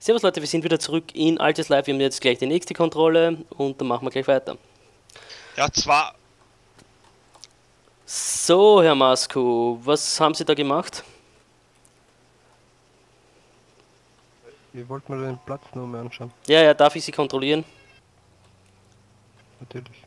Servus Leute, wir sind wieder zurück in Altes Live. Wir haben jetzt gleich die nächste Kontrolle und dann machen wir gleich weiter. Ja, zwar. So, Herr Masko, was haben Sie da gemacht? Wir wollten mal den Platz nur mehr anschauen. Ja, darf ich Sie kontrollieren? Natürlich.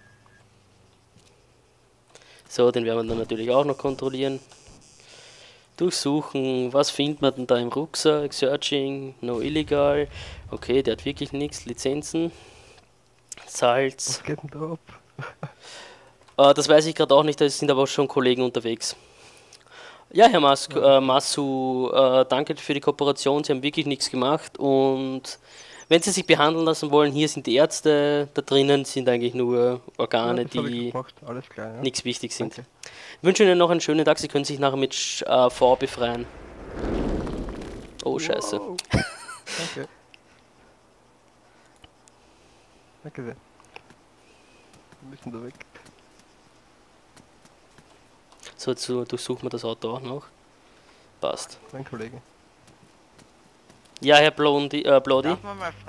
So, den werden wir dann natürlich auch noch kontrollieren. Durchsuchen, was findet man denn da im Rucksack? Searching, no illegal. Okay, der hat wirklich nichts. Lizenzen. Salz. Was geht denn da ab? Das weiß ich gerade auch nicht, da sind aber auch schon Kollegen unterwegs. Ja, Herr Masu, danke für die Kooperation, Sie haben wirklich nichts gemacht und wenn Sie sich behandeln lassen wollen, hier sind die Ärzte, da drinnen sind eigentlich nur Organe, die alles klar, ja. nichts wichtig sind. Danke. Ich wünsche Ihnen noch einen schönen Tag, Sie können sich nachher mit V befreien. Oh, scheiße. Wow. Danke. Danke sehr. Wir müssen da weg. So, jetzt durchsuchen wir das Auto auch noch. Passt. Mein Kollege. Ja, Herr Blodi. Darf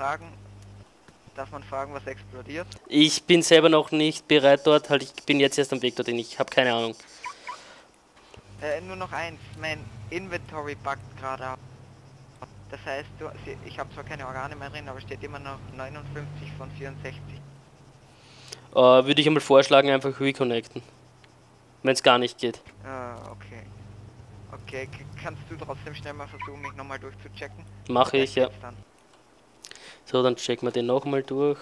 man fragen, was explodiert? Ich bin selber noch nicht bereit dort, halt ich bin jetzt erst am Weg dorthin, ich habe keine Ahnung. Nur noch eins, mein Inventory buggt gerade ab. Das heißt, ich habe zwar keine Organe mehr drin, aber steht immer noch 59 von 64. Würde ich einmal vorschlagen, einfach reconnecten. Wenn es gar nicht geht. Okay. Okay, kannst du trotzdem schnell mal versuchen, mich nochmal durchzuchecken? Mache ich, ja. So, dann checken wir den nochmal durch.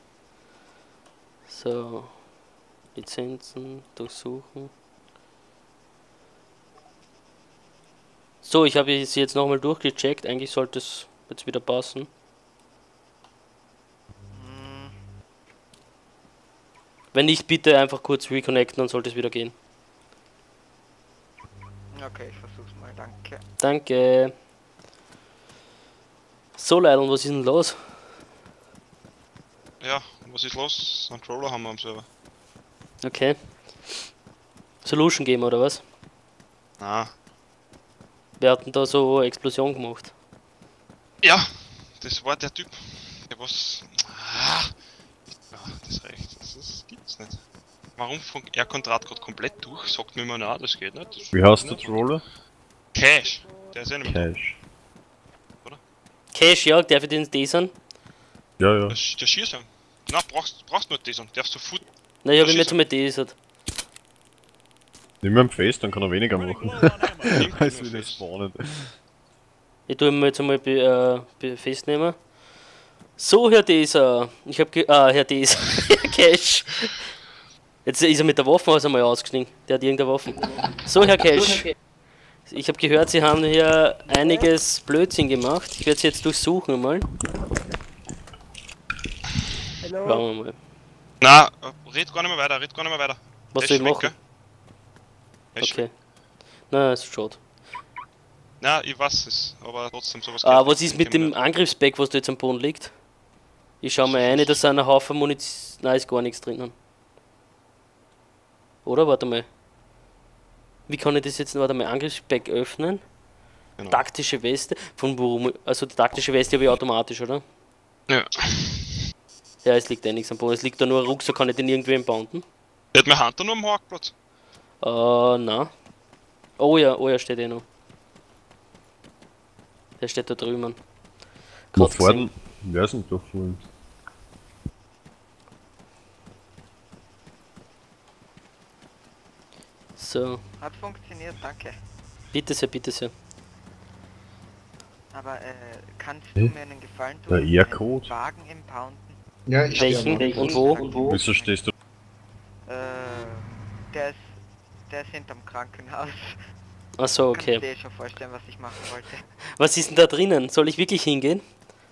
So. Lizenzen, durchsuchen. So, ich habe sie jetzt nochmal durchgecheckt. Eigentlich sollte es jetzt wieder passen. Wenn nicht, bitte einfach kurz reconnecten, dann sollte es wieder gehen. Okay, ich versuch's mal, danke. Danke. So, Leute, was ist denn los? Ja, was ist los? Einen Troller haben wir am Server. Okay. Solution geben oder was? Ah. Wir hatten da so Explosion gemacht. Ja, das war der Typ. Der was. Ja, das reicht. Das gibt's nicht. Warum funkt er Kontrat gerade komplett durch? Sagt mir immer, na, das geht nicht. Das Wie heißt der Troller? Cash. Der ist ja nicht mehr. Cash. Cash, ja, darf ich den desern? Ja, ja. Der schießt ihn. Na, brauchst nur das und darfst sofort. Na, ich hab ihn jetzt einmal desert. Nimm ihn fest, dann kann er weniger machen. Als wir das spawnen. Ich tue ihn jetzt einmal festnehmen. So, Herr Deser. Ich hab Herr Deser. Herr Cash. Jetzt ist er mit der Waffe also mal ausgestiegen. Der hat irgendeine Waffe. So, Herr Cash. Ich habe gehört, Sie haben hier einiges Blödsinn gemacht. Ich werde Sie jetzt durchsuchen mal. Hallo. Schauen wir mal. Na, red gar nicht mehr weiter, Was soll ich machen? Okay. Na, ist schade. Na, ich weiß es, aber trotzdem sowas. Was ist mit dem Angriffsback, was da jetzt am Boden liegt? Ich schau mal rein, da sind ein Haufen Munition. Nein, ist gar nichts drinnen. Oder? Warte mal. Wie kann ich das jetzt? Warte mal, Angriffsback öffnen. Genau. Taktische Weste. Von wo? Also die taktische Weste habe ich automatisch, oder? Ja. Ja, es liegt nichts am Boden. Es liegt da nur ein Rucksack, kann ich den irgendwie impounden? Hat mein Hunter nur am Parkplatz? Nein. Oh ja, steht eh noch. Der steht da drüben. Wo vorne? Wer ist denn da vorne? So. Hat funktioniert, danke. Bitte sehr, bitte sehr. Aber kannst du mir einen Gefallen tun? Der Air-Code? Wagen impounden? Ja, ich Welchen und wo? Wieso stehst du? Der ist hinterm Krankenhaus. Achso, Kannst du okay. dir schon vorstellen, was ich machen wollte? Was ist denn da drinnen? Soll ich wirklich hingehen?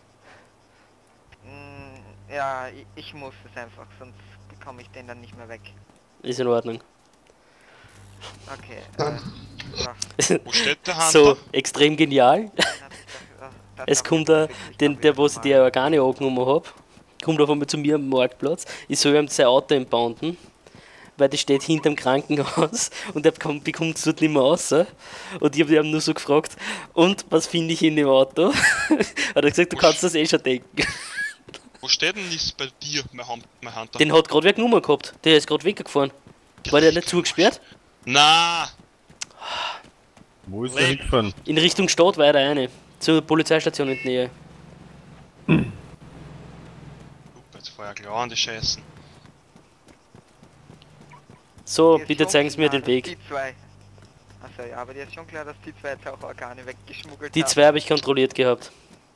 Ja, ich muss es einfach, sonst bekomme ich den dann nicht mehr weg. Ist in Ordnung. Okay, Wo steht der Hunter? So, extrem genial. Es kommt der, wo ich die Organe angenommen habe, kommt auf einmal zu mir am Marktplatz. Ich soll ihm sein Auto impounden. weil die steht hinterm Krankenhaus und er bekommt es dort nicht mehr raus. Und ich habe ihn nur so gefragt, und was finde ich in dem Auto? Hat er gesagt, du kannst das eh schon denken. Wo steht denn das bei dir, mein Hunter? Den hat gerade wer genommen gehabt, der ist gerade weggefahren. War der nicht zugesperrt? Na, Wo ist der hingefahren? In Richtung Stadt weiter eine. Zur Polizeistation in der Nähe. jetzt fahr ja klar an die Scheißen. So, Dir ist bitte schon zeigen Sie mir klar, den Weg. dass die zwei... Achso, ja, aber dir ist schon klar, dass die zwei jetzt auch Organe weggeschmuggelt Die haben. zwei habe ich kontrolliert gehabt.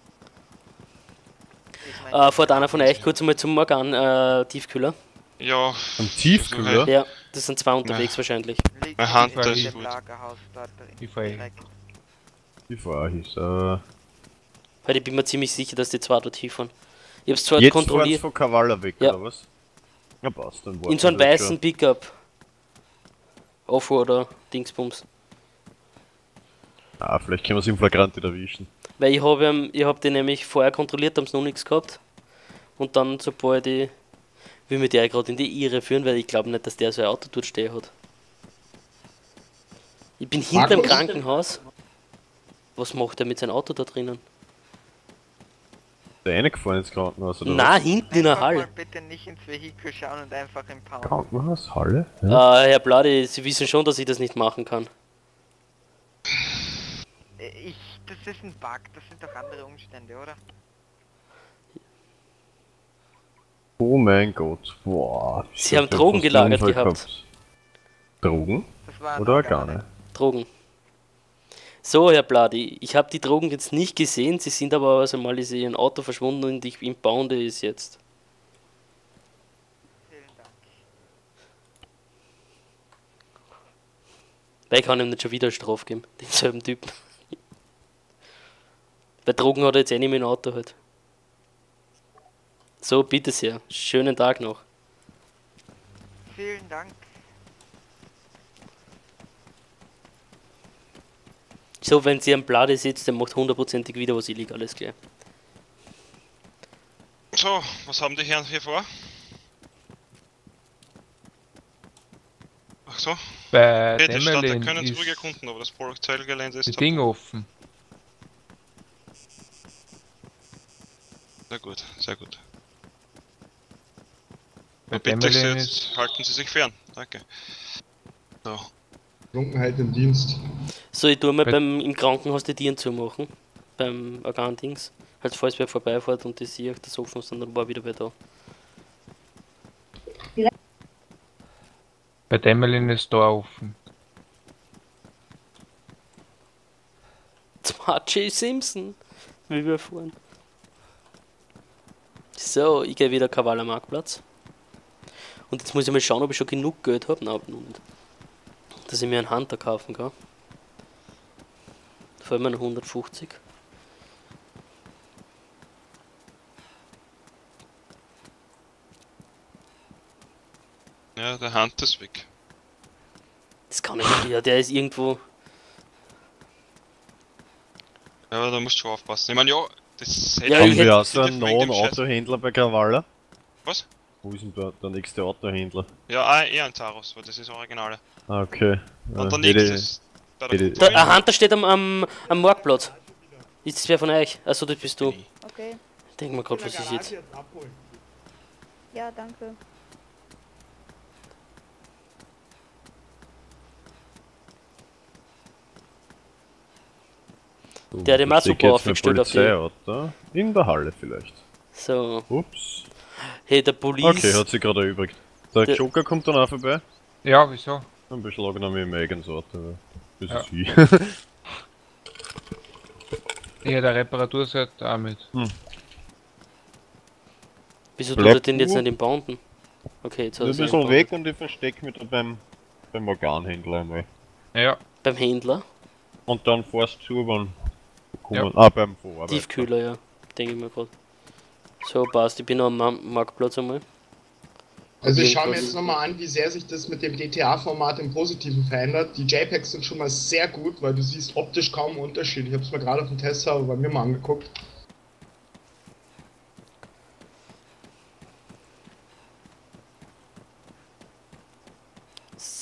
Ich mein, Fährt einer von euch kurz einmal zum Organ Tiefkühler? Ja, Am Tiefkühler? Ja, das sind zwei unterwegs wahrscheinlich. liegt mein Hunter in ist dem gut. Lagerhaus dort Ich fahr eh. direkt. Die Frage ist, Weil ich bin mir ziemlich sicher, dass die zwei dort hinfahren. Ich hab's zwar jetzt fahren sie kontrolliert. von Kavala weg, Ja. oder was? Ja, passt, dann In so einem warten wir weißen Pickup. Offroad oder Dingsbums. schon. Ah, vielleicht können wir sie im Flagrant nicht erwischen. Weil ich hab den nämlich vorher kontrolliert, haben sie noch nichts gehabt. Und dann, sobald ich will mir der gerade in die Irre führen, weil ich glaube nicht, dass der so ein Auto dort stehen hat. Ich bin hinterm Markus? Krankenhaus. Was macht er mit seinem Auto da drinnen? Der eine gefahren ins Krankenhaus, oder Nein, hinten in der Einfach mal Halle. bitte nicht ins Vehikel schauen und einfach im was? Pound. Krankenhaus? Halle? Ja. Herr Bladi, Sie wissen schon, dass ich das nicht machen kann. Das ist ein Bug, das sind doch andere Umstände, oder? Oh mein Gott. Boah. Sie haben Drogen gelagert gehabt. Drogen? Das waren Oder Organe. Organe? Drogen. So, Herr Bladi, ich habe die Drogen jetzt nicht gesehen, sie sind aber also mal in Ihrem Auto verschwunden und ich impounde es jetzt. Vielen Dank. Weil ich kann ihm nicht schon wieder Strafe geben, denselben Typen. Bei Drogen hat er jetzt eh nicht mehr ein Auto halt. So, bitte sehr. Schönen Tag noch. Vielen Dank. So, wenn sie am Blade sitzt, der macht hundertprozentig wieder was Illegales gleich. So, was haben die Herren hier vor? Ach so, Bei okay, die Stadt Demerlin können sie ist ruhig erkunden, aber das Polizeigelände ist das Ding offen. Sehr gut, sehr gut. Bei Dann bitte ich Sie Demerlin jetzt, ist halten Sie sich fern. Danke. So, Trunkenheit im Dienst. So, ich tue mal Bei- im Krankenhaus die Tieren zumachen. Beim Organdings. Halt, falls wer vorbeifährt und die sieht, das offen ist, dann war wieder wer da. Bei Demerlin ist da offen. Zum H.J. Simpson, wie wir fahren. So, ich gehe wieder Kavaler Marktplatz. Und jetzt muss ich mal schauen, ob ich schon genug Geld habe. Nein, noch nicht. Dass ich mir einen Hunter kaufen kann. Vor allem einen 150. ja, der Hand ist weg. Das kann ich nicht. Ja, der ist irgendwo. Ja, aber da musst du schon aufpassen. Ich meine, ja, das hätte Ja, Haben ich wir hätte- auch so einen neuen Autohändler bei Kavala? Was? Wo ist denn der nächste Autohändler? Ja, eher ein Taros, weil das ist Originale. Ah, okay. Und der hätte- nächste ist bei der hätte- Kultur- Ein Hunter steht am Marktplatz. Ist das wer von euch? Achso, das bist du. Okay, Ich denke mal gerade, was ist jetzt. ja, danke. Der hat ihm auch Steht super jetzt aufgestellt mein auf die- Polizeiauto. In der Halle vielleicht. So. Ups. Hey, der Police. Okay, hat sich gerade erübrigt. Der Der- Joker kommt dann auch vorbei. Ja, wieso? Dann beschlagen wir mir im eigenes Auto. weil Das Ja. ist wie. Ja, der Reparaturset auch mit. Wieso Bleib tut er den jetzt du. nicht im Bounden? Okay, jetzt hat Ein er sich bisschen eingebaut. weg und ich versteck mich da beim Organhändler einmal. Ja, Beim Händler. Und dann fährst du zu, wann kommen. Ja. Ah, beim Vorarbeiter. Tiefkühler, ja. Denke ich mir gerade. So, passt. Ich bin noch am Marktplatz einmal. Also ich schaue mir Irgendwas- jetzt nochmal an, wie sehr sich das mit dem DTA-Format im Positiven verändert. Die JPEGs sind schon mal sehr gut, weil du siehst optisch kaum einen Unterschied. Ich habe es mir gerade auf dem Testserver bei mir mal angeguckt.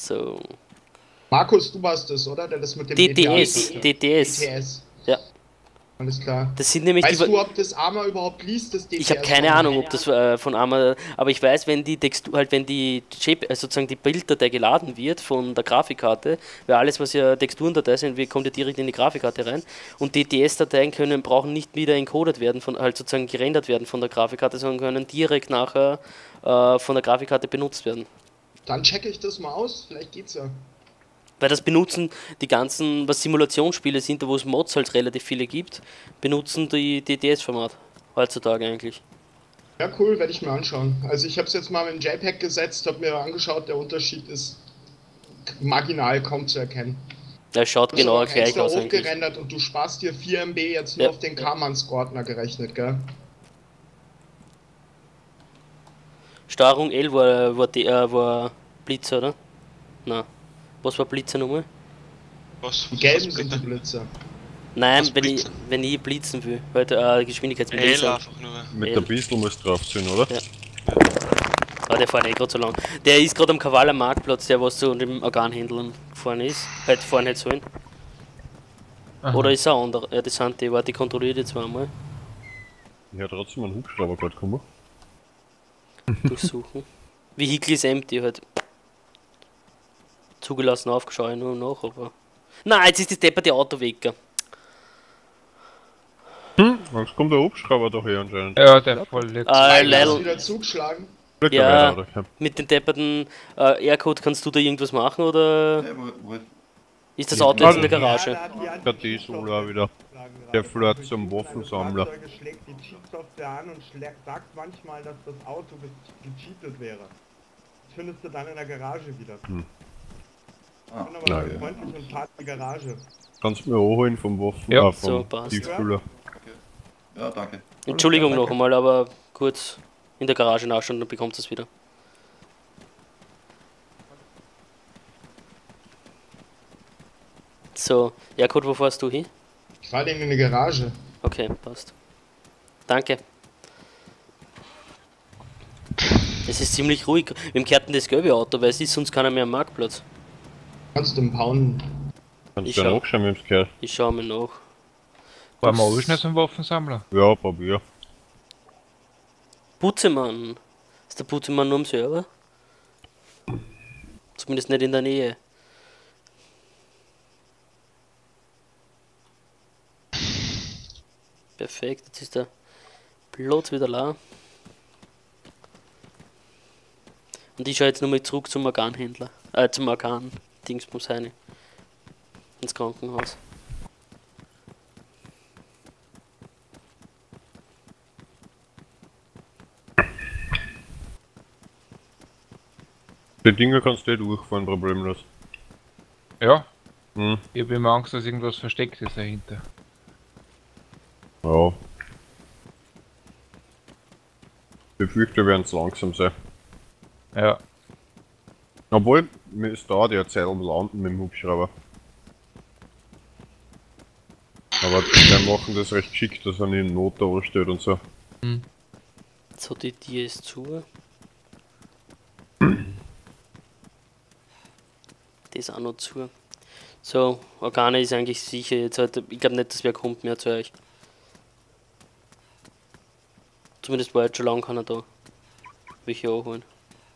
So. Markus, du warst das, oder? Der das mit dem DTS. DTS. Ja. Alles klar. Das sind nämlich Weißt die. du, ob das Arma überhaupt liest, das DTS? Ich habe keine Ahnung, ob das von Arma, aber ich weiß, wenn die Textur, halt wenn die sozusagen die Bilddatei geladen wird von der Grafikkarte, weil alles, was ja Texturendatei sind, kommt ja direkt in die Grafikkarte rein und DTS-Dateien brauchen nicht wieder encoded werden, halt sozusagen gerendert werden von der Grafikkarte, sondern können direkt nachher von der Grafikkarte benutzt werden. Dann checke ich das mal aus, vielleicht geht's ja. Weil das benutzen die ganzen, was Simulationsspiele sind, da wo es Mods halt relativ viele gibt, benutzen die DTS-Format heutzutage eigentlich. Ja, cool, werde ich mir anschauen. Also ich habe es jetzt mal mit dem JPEG gesetzt, habe mir angeschaut, der Unterschied ist marginal kaum zu erkennen. Der schaut genauer gleich extra aus eigentlich. hochgerendert und du sparst dir 4 MB jetzt nur Ja. auf den Karmansk-Ordner gerechnet, gell? Steuerung L war Blitzer, oder? Nein. Was war Blitzer nochmal? Was? Die gelben was sind die bitte? Blitzer. Nein, Was wenn blitzen? ich blitzen will, weil Geschwindigkeitsmesser. L einfach nur. Mit der Pistol muss drauf sein, oder? Ja. Ah, der fährt eh gerade so lang. Der ist gerade am Kavaler Marktplatz, der was so dem Organhändlern gefahren ist. Halt fahren hätte sollen. Aha. Oder ist er andere? Ja, das sind die, warte, ich kontrolliere die zweimal. Ich hätte trotzdem einen Hubschrauber gerade gekommen. Durchsuchen. Vehicle ist empty halt. Zugelassen aufgeschaut, nur noch, aber. Nein, jetzt ist das depperte Auto weg. Jetzt kommt der Hubschrauber doch her anscheinend. Ja, der voll jetzt. Hast Leidl, wieder zugeschlagen? Glück ja. dabei, oder? mit den depperten Aircode kannst du da irgendwas machen oder ist das Auto jetzt in der Garage? Der Diesel auch wieder. Der fährt zum Waffensammler. Fahrzeuge schlägt die Cheat-Software an und sagt manchmal, dass das Auto gecheatet wäre. Das findest du dann in der Garage wieder. Ah, Aber na ganz ja. freundlich und tat die Garage. Kannst du mir auch holen vom Waffen, Ja. vom So, passt. Tiefkühler. ja, danke. Entschuldigung noch einmal, aber kurz in der Garage nachschauen, dann bekommt es wieder. So, ja gut, wo fährst du hin? Ich fahr den in die Garage. Okay, passt. Danke. Es ist ziemlich ruhig. Wir kehrten das gelbe Auto, weil es ist sonst keiner mehr am Marktplatz. Kannst du impound. Kannst Ich du ja schau. nachschauen mit dem Kerl? Ich schaue mir nach. Waren wir auch schnell zum Waffensammler? Ja, probier. Putzemann. Ist der Putzemann nur am Server? Zumindest nicht in der Nähe. Perfekt, jetzt ist der Platz wieder la. Und ich schaue jetzt nochmal zurück zum Organhändler. Zum Organ-Dingsbums rein. Ins Krankenhaus. Die Dinger kannst du eh durchfahren, problemlos. Ja. Hm. Ich habe immer Angst, dass irgendwas versteckt ist dahinter. Ja. Ich befürchte, wir werden zu langsam sein. Ja. Obwohl, es dauert ja Zeit um Landen mit dem Hubschrauber. Aber wir machen das recht geschickt, dass er nicht in Not da ansteht und so. So, die Tür ist zu. Die ist auch noch zu. So, Organe ist eigentlich sicher jetzt halt. Ich glaube nicht, dass wer kommt mehr zu euch. Zumindest war jetzt schon lange keiner da. Will ich auch holen.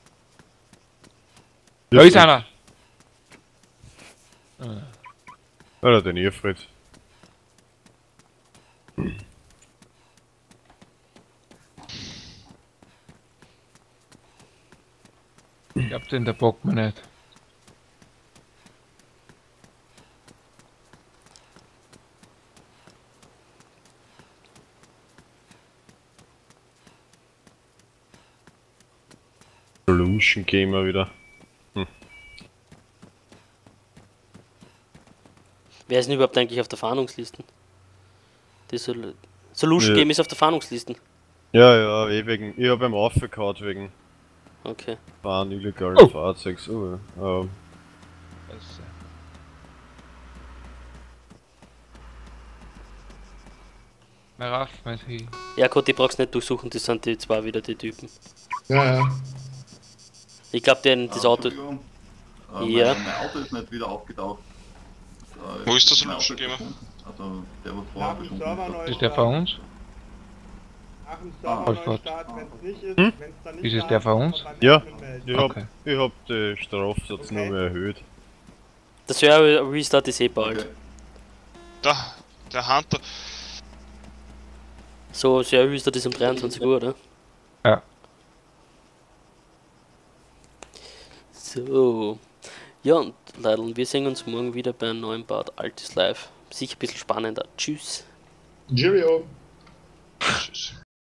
Da ist einer! Alter, den Irrfried. Ich glaub, den der bockt mir nicht. Solution Gamer wieder. Wer ist denn überhaupt eigentlich auf der Fahndungsliste? Die Solution Ja. Game ist auf der Fahndungsliste. Ja, eh wegen. Ich hab ihm aufgehauen wegen Okay. Fahren illegalen Oh. Fahrzeugs. Oh, Mehr raff, mein Vieh. Ja gut, die brauchst du nicht durchsuchen, das sind die zwei wieder die Typen. Ja, ja. Ich glaube, das Auto. Entschuldigung. Ja. Mein Auto ist nicht wieder aufgetaucht. Wo ist das mein Auto Solution Gamer? verschwunden. Also der, was Nach vorher dem verschwunden Server ist. neu Ist der von uns? Nach dem Ah, Server Gott. Neustart, wenn es nicht ist, Hm? wenn's dann nicht Ist es da der von uns? beim Ja. Admin melden. Okay. Ich hab den Strafsatz Okay. noch mal erhöht. Der Server Restart ist eh bald. Okay. Da, der Hunter. So, Server Restart ist um 23 Uhr, oder? Ja. So. Ja, und Leute, wir sehen uns morgen wieder bei einem neuen Part Altis Live. Sicher ein bisschen spannender. Tschüss. Cheerio. Tschüss.